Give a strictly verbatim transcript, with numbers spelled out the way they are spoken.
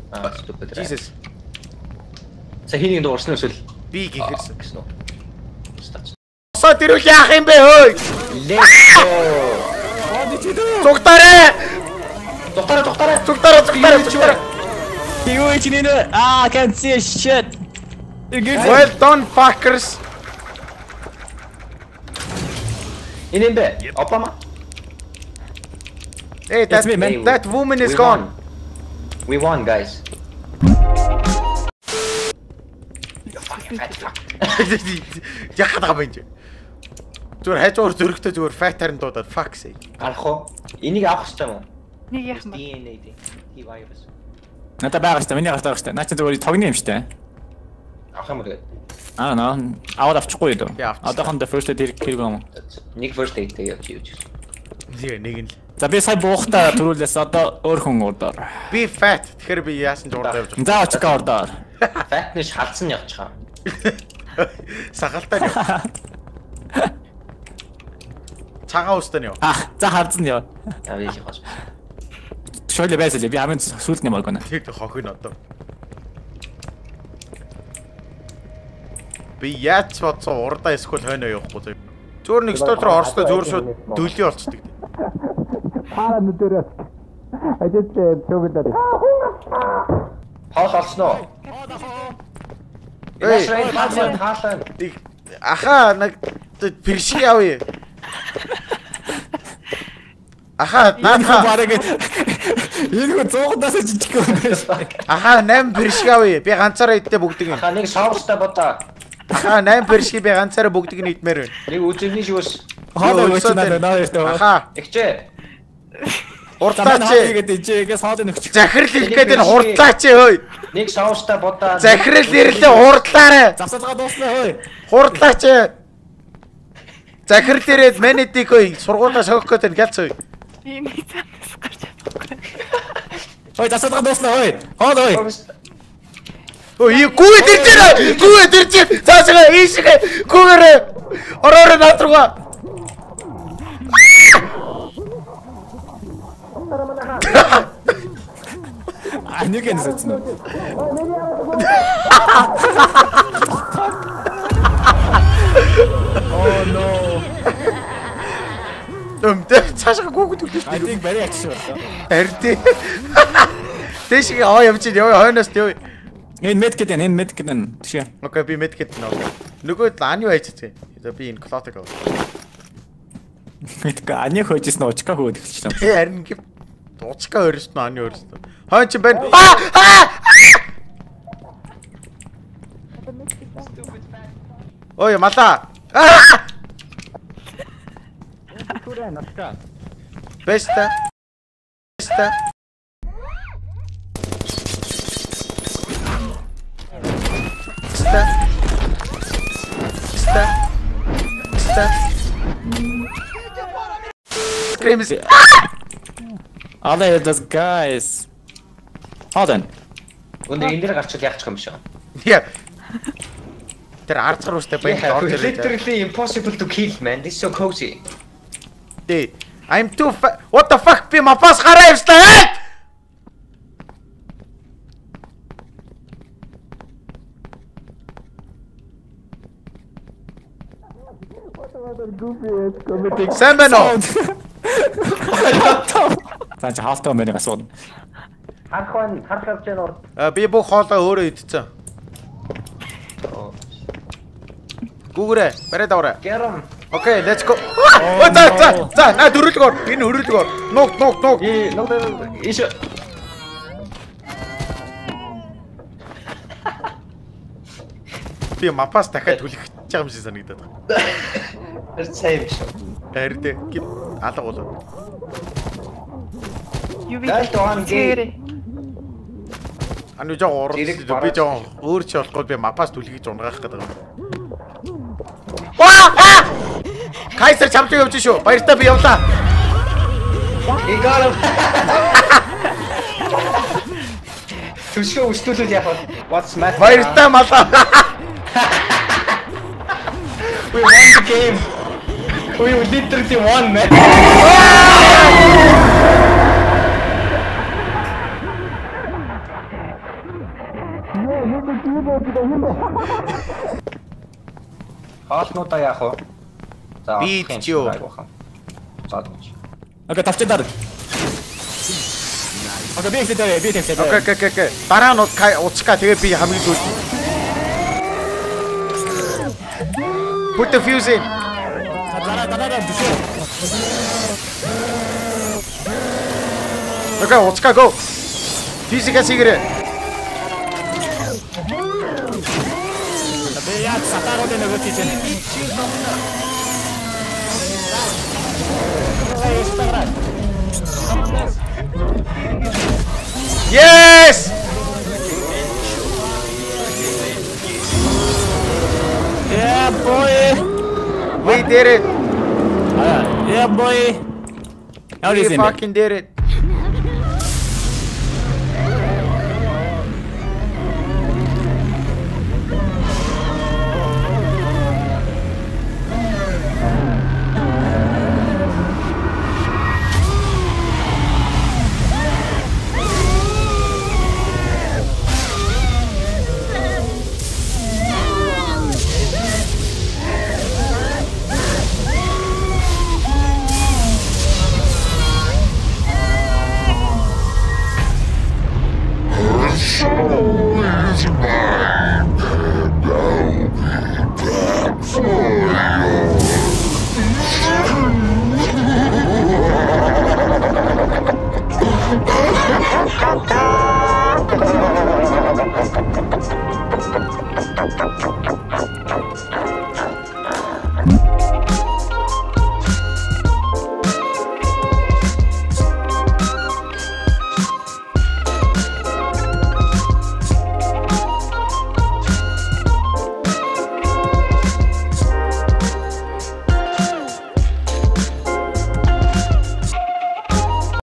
Ah, stupid. Jesus. Sa хийний дуурсан эсвэл Би гихэрсэн гэсэн үү? Соо тэрүүл яах юм бэ хөөе? Let's go. Цугтараа! Доктор доктор Цугтараа цугтараа цугтараа. You wait in it. Ah, I can't see a shit. You're good. Well done fuckers. Энэ юм бэ? Обама. Hey, that me, man. that woman is We gone. won. We won, guys. Яхад байгаа юм чи. Зүгээр хажуур зөрөгтэй зүгээр фат харин дуудаад fuck say. Гарах уу? Энийг авах хэрэгтэй юм уу? Нэг яах юм бэ? ди эн эй дээ. Т virus. Надад байгаа штэ. Миний гарах штэ. Наач зүгээр тогны юм штэ. Авах юм уу? Аа наа. Аваад авчихгүй юу? Яа, авчих. Одоохондоо first aid хэрэг юм. Нэг first aid дээр явж юу. Зээ нэг нь л. За би сая буухтаа төрүүлээс одоо өөр хүн урдаар. Би fat. Тэгэхээр би яасан ч урд явж За очка урдаар. Fatness халдсан явчихаа. Сахалтай яа. Цагаан устан юу? Аа, за хардсан яа. Аа яг хоош. Шойле байсан ли би хамгийн сүлд юм байна. Тэг хохин одоо. Би яач бодсон урдаа эсвэл хойноо явахгүй зү. Зөөр нэг стол руу орстой зөөр шууд дөлий болцдог. Хараа нүдэрээ. Ажид цогдод. Хоол олсноо. Эй, хаалаа хаалаа. аха нэг першиг явъя. Аха наадха бараг энэ хөө зоогдоос жижиг юм байна. аха нэм першиг явъя. Би ганцаараа идтээ бүгдийг нь. Аха нэг шоурстай бодоо. Аха нэм першиг би ганцаараа бүгдийг нь идмээр байна. Нэг үзэгний шүүс. Хоолой өчнөө наа ястаа. Аха Игчээ. уртлаач. гэдэг ичээс хоолой нөхч. Захирал ирэх гээд энэ хурдлаач хөөе. Нэг шоурстай бодоо. Захирал ирлээ хурдлаарай. Завсалгаа дууснаа хөөе. Хурдлаач. Захирал ирээд менедик хөөе. Сургуулаа согох гээд гэлц хөөе. Би нэг цаанаас гарч чадахгүй. Хөөе завсалгаа дууснаа хөөе. Хоолой. Ой, гүү дэрж байна. Гүү дэрж. Цаашгаа ийшгээ. Гүүгээрээ. Ороор наад руугаа. Анyu гэнэ сэцнэ. Oh no. Өмдөө цаашгаа гүүгд үлдээ. I think very actually. Эрдээ. Тэшиг аа явж ийн яа хойноос ёо. Энэ медкет энэ медкет энэ тийш. Окей би медкет нөө. Нөгөө Анyu хайчихсан. Би энэ клотог авах. Медк Анyu хөөжсэн очка хөөд эхэлчихлээ. Тэ харин гэ дуучка өрсөн Анyu өрсөн. Хойч юм байна. Аа! Ой мала. Аа! Курэ нашка. Беста. Беста. Беста. Беста. Беста. Screams. All those guys. Hold on. Өндөр энэ дээр гарчвал яах юм шиг. Yeah. Тэр ард гаруустай байх орж ирээ. Literally impossible to kill, man. This is so cozy. Hey, I'm too fa- What the fuck? Би мапас гараа явслаа. Сайн байна уу? За чи хаалтаа мэнэ асууд. Харах байна, харах явж байна уу? А би бүх хоолоо өөрөө идчихсэн. Гүүрээ, барайд аваарай. Гэрм. Okay, let's go. Ой, за за за, на дөрөлгөр. Энэ хөрөлгөр. Нуг нуг нуг. Ээ, ног иш. Би мапас дахиад хүлэх гэж байгаа юм шиг санагдаад байна. Тэр сайн биш. Хайртай. Алга болоо. Юу Дай тоон гээ. Anu жоо урд би жоо өөр чи болохгүй би мапас түлхийж унгаах гэдэг юм. Ваа! Кайсер чамд явж шүү. Баяртай би явлаа. Игаар. Түшөө устуулал яах вэ? What's matter? Баяртай малаа. We won the game. We literally won, man. Хаалтнуудаа яах вэ? За Би олох юм идчихё. шиг айгуухан. За дууч. Окей, тавчдаар. Окей, би ихтэй би ихтэй. Окей, окей, окей. Дараа нь уцка тэгээ би хамгийн сүүлд. Put the fuse in. Дараа дараа düşüyor. Okay, уцка go. Fuse-ийг сигэрэ. Би яг сатарууд нэг үтчихэн. Yes! Yeah, boy. We did it. Yeah, boy. How is We it? fucking did it. So is my